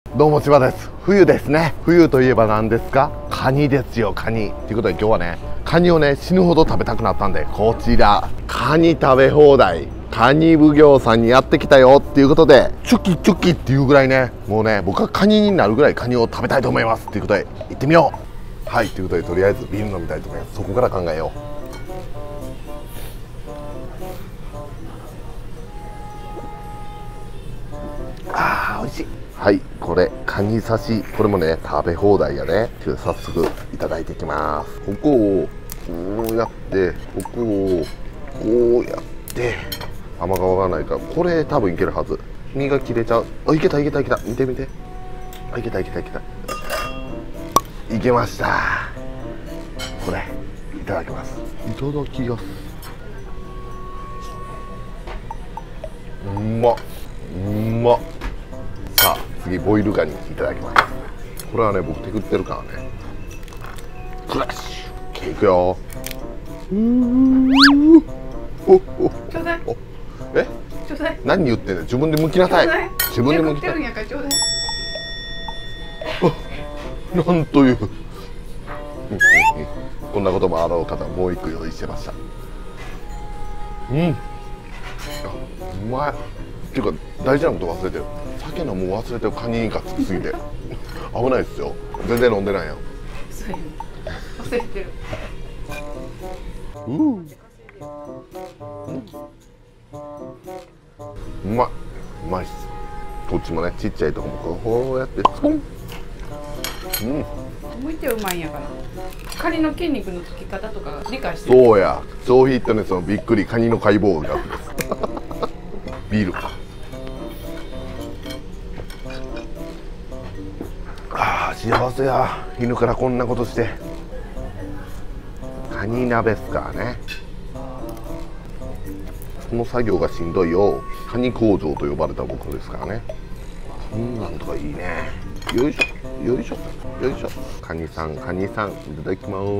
どうも千葉です。冬ですね。冬といえば何ですか？カニですよ、カニ。ということで今日はね、カニをね、死ぬほど食べたくなったんで、こちら、カニ食べ放題、カニ奉行さんにやってきたよっていうことで、チュキチュキっていうぐらいね、もうね、僕はカニになるぐらいカニを食べたいと思いますっていうことで、行ってみよう。はい、ということで、とりあえずビール飲みたいと思います。そこから考えよう。あー、美味しい。はい、これカニ刺し、これもね食べ放題やね。ちょっと早速いただいていきます。ここをこうやって、ここをこうやって、甘がわがないから、これ多分いけるはず。身が切れちゃう。あ、いけたいけたいけた。見て見て。あ、いけたいけたいけた。いけました。これいただきます。いただきます。うまっ、うまっ。さあ次ボイルガニいただきます。これはね、僕手食ってるからね。クラッシュいくよ。おお、 ちょうだい。 え、 ちょうだい。 何言ってんの。自分で剥きなさい。自分で剥きなさい。なんというこんなこともあろうかと、もう一個用意してました。うん、あ、うまい。っていうか大事なこと忘れてる。酒のもう忘れてる。カニがつきすぎて危ないですよ。全然飲んでないよ。 そうやね、忘れてる。 うまい、うまいっす。こっちもね、ちっちゃいとこもこうやってスポン。 向いてうまいんやから。カニの筋肉のつき方とか理解してる。 そうや、超フィットネスのびっくりカニの解剖学ですビール。ああ、幸せや。犬からこんなことして。カニ鍋っすからね。この作業がしんどいよ。カニ工場と呼ばれた僕ですからね。こんなんとかいいね。よいしょよいしょよいしょ。カニさん、カニさん、いただきます。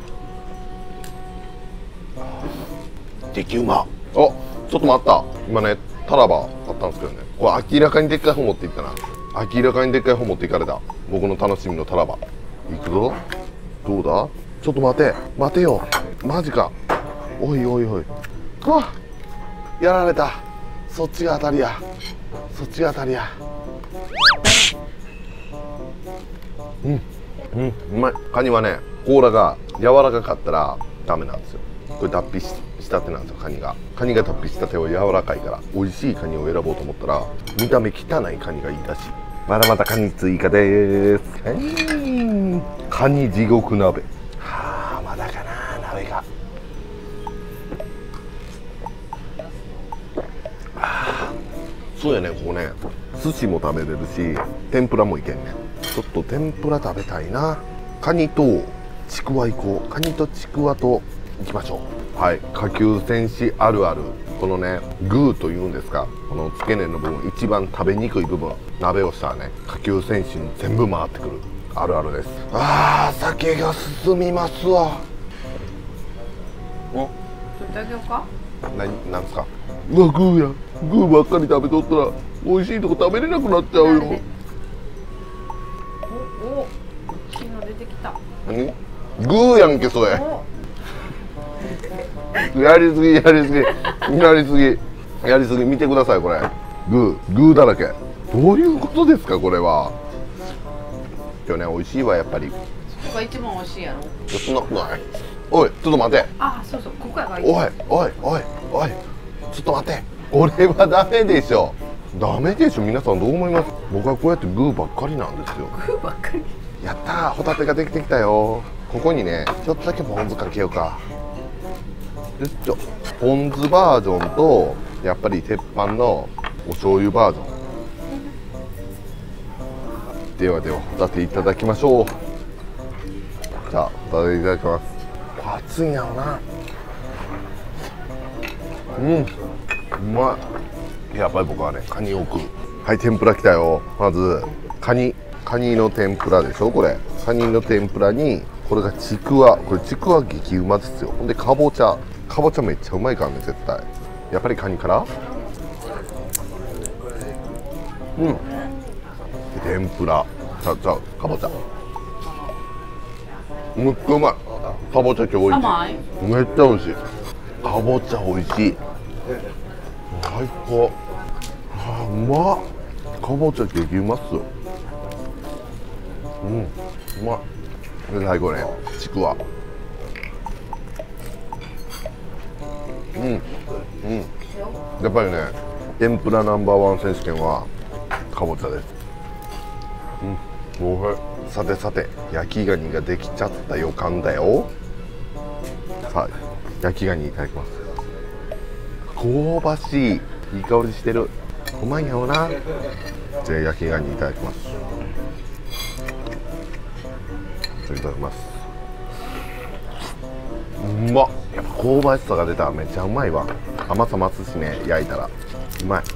激うま。あ、ちょっと待った。今ね、タラバあったんですけどね、これ明らかにでっかい方持っていったな。明らかにでっかい方持っていかれた。僕の楽しみのタラバいくぞ。どうだ。ちょっと待て、待てよ。マジか。おいおいおい。あ、やられた。そっちが当たりや。そっちが当たりや。うん、うん、うまい。カニはね、甲羅が柔らかかったらダメなんですよ。これ脱皮したてなんですよ。カニが脱皮したては柔らかいから、美味しいカニを選ぼうと思ったら見た目汚いカニがいいらしい。まだまだカニ追加です。カニ地獄鍋。はあ、まだかな、鍋が。そうやね、ここね、寿司も食べれるし天ぷらもいけんね。ちょっと天ぷら食べたいな。カニとちくわ行こう。カニとちくわと行きましょう。はい、下級戦士あるある。このね、グーというんですか、この付け根の部分、一番食べにくい部分、鍋をしたらね、下級戦士に全部回ってくるあるあるです。あー、酒が進みますわ。 取ってあげようか。 なんですか。うわ、グーや。グーばっかり食べとったら美味しいとこ食べれなくなっちゃうよ。 お、大きいの出てきた。 何？グーやんけそれ。やりすぎやりすぎやりすぎやりすぎ。見てくださいこれ。グーだらけ。どういうことですかこれは。今日ね、美味しいわやっぱり。 ここが一番美味しいやろ。 そんなことない。おい、ちょっと待て。 あ、そうそう、ここやがいい。 おいおいおいおい、ちょっと待て。これはダメでしょ。ダメでしょ。皆さんどう思います？僕はこうやってグーばっかりなんですよ。 グーばっかり。 やったー、ホタテができてきたよ。ここにね、ちょっとだけポン酢かけようか。よいしょ。ポン酢バージョンとやっぱり鉄板のお醤油バージョン。ではではホタテいただきましょう。じゃあホタテいただきます。熱いんやろな。うん、うまい。やっぱり僕はね、カニを食う。はい、天ぷらきたよ。まずカニの天ぷらでしょ。これカニの天ぷらに、これがちくわ。これちくわ激うまですよ。ほんでかぼちゃめっちゃうまいからね、絶対。やっぱりカニから。うん、 天ぷらかぼちゃむっちゃうまい。かぼちゃ今日美味しい。 甘い。 めっちゃ美味しい。かぼちゃ美味しい。最高。あ、うまっ。かぼちゃ激うまっす。うん、うまい。で最後ね、ちくわ。うん、うん。やっぱりね、天ぷらナンバーワン選手権はかぼちゃです。うん、おいしい。さてさて、焼きガニができちゃった予感だよ。さあ、焼きガニいただきます。香ばしい、いい香りしてる。うまいんやろな。じゃあ焼きガニいただきます。いただきます。うまっ。やっぱ香ばしさが出たらめっちゃうまいわ。甘さ増すしね、焼いたらうまい。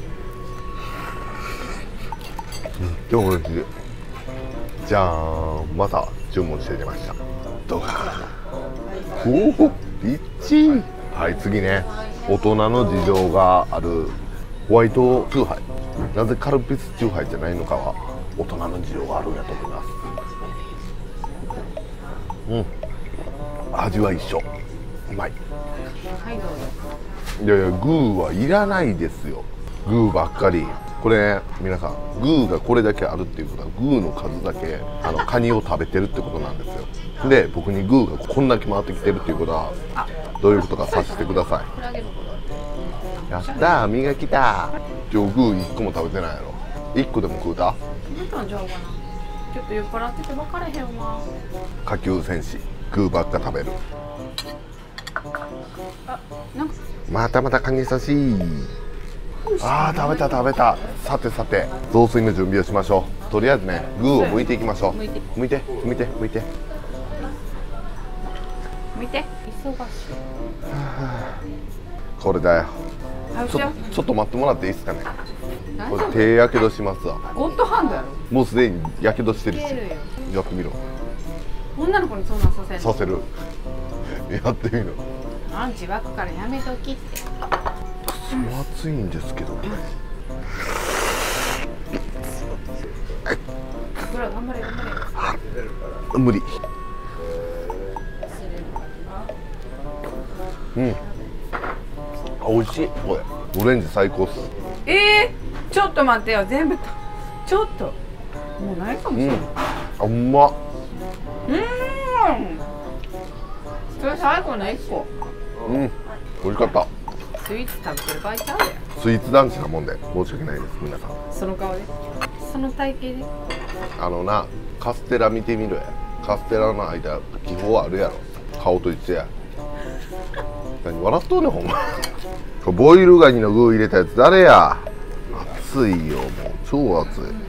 でも美味しい。じゃーん、また注文して出ました。どうか。おお、リッチ。はい、次ね、大人の事情があるホワイトチューハイ。なぜカルピスチューハイじゃないのかは大人の事情があるんやと思います。うん、味は一緒。うまい。 はいどうぞ。 いやいや、グーはいらないですよ。グーばっかり。これね、皆さん、グーがこれだけあるっていうことはグーの数だけカニを食べてるってことなんですよ。で、僕にグーがこんだけ回ってきてるっていうことはどういうことか察してください。やったー、身が来た。今日グー1個も食べてないやろ。1個でも食うた？ 食べたんちゃうかな。ちょっと酔っ払ってて分かれへんわ。 下級戦士、グーばっか食べる。 あ、なんかまたまたカニ刺し。あー、食べた食べた。さてさて、雑炊の準備をしましょう。とりあえずね、グーを剥いていきましょう。剥いて剥いて剥いて見て、忙しい。 これだよ。 ちょちょっと待ってもらっていいですかね。これ何手やけどしますわ。 ゴッドハンドやろ。 もうすでにやけどしてるし。 いけるよ。 やってみろ。 女の子にそんなんさせるの。 させる。やってみろ。 アンチ湧くからやめときって。 熱いんですけどこれ。 ほら頑張れ頑張れ。 無理。うん。あ、美味しい。これオレンジ最高っす。 ちょっと待ってよ、全部とちょっともうないかもしれない。 あ、うまっ。 それ最後の一個。 美味しかった。 スイーツ食べてる場合ちゃうで。 スイーツ男子なもんで申し訳ないです皆さん。 その顔で、その体型で。 な、カステラ見てみろや。カステラの間気泡あるやろ。顔と一緒や。何笑っとんねんほんま。ボイルガニの具入れたやつ誰や。熱いよ、もう超熱い。いった、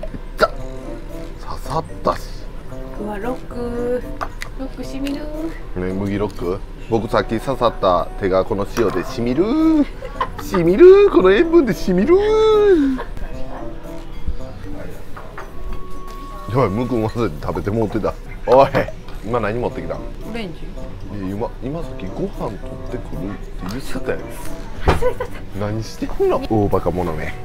刺さったし。 うわ、ロックしみる。 ね、麦ロック。僕さっき刺さった手がこの塩でしみる。しみる、この塩分でしみる。やばい、むくん忘れて食べてもうてた。おい、今何持ってきた？ オレンジ。 今さっきご飯取ってくるって言ってたよ。何してんの大バカ者め。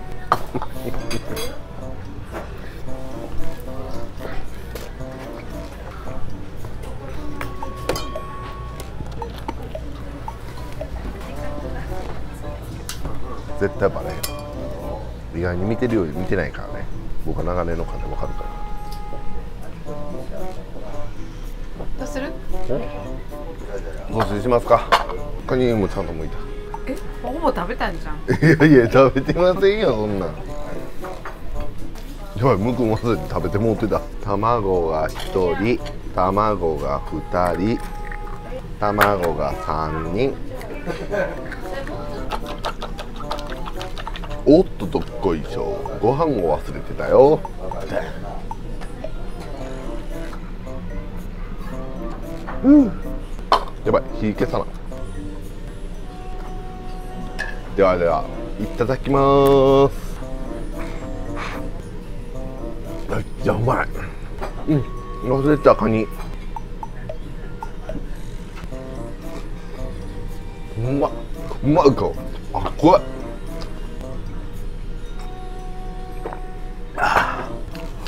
絶対バレへん。意外に見てるより見てないからね。僕は長年の感で分かるから。 どうする？ どうしますか。カニもちゃんと剥いた。 ほぼ食べたんじゃん。 いやいや、食べてませんよそんなん。やばい、むくん忘れて食べてもうてた。卵が1人、卵が2人、卵が3人。おっとどっこいしょ。ご飯を忘れてたよ。やばい、火消さな。ではでは、いただきます。めっちゃうまい。忘れてたカニ。うまいか。あ、怖い。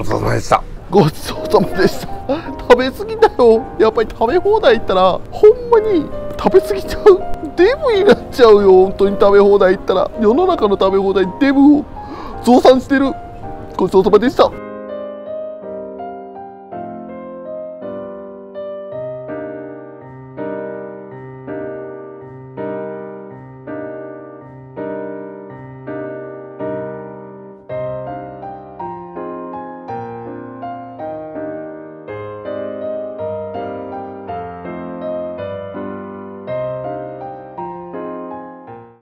ちそうさまでした。ごちそうさまでした。食べ過ぎだよ。やっぱり食べ放題行ったらほんまに食べ過ぎちゃう。デブになっちゃうよ。本当に食べ放題行ったら世の中の食べ放題デブを増産してる。ごちそうさまでした。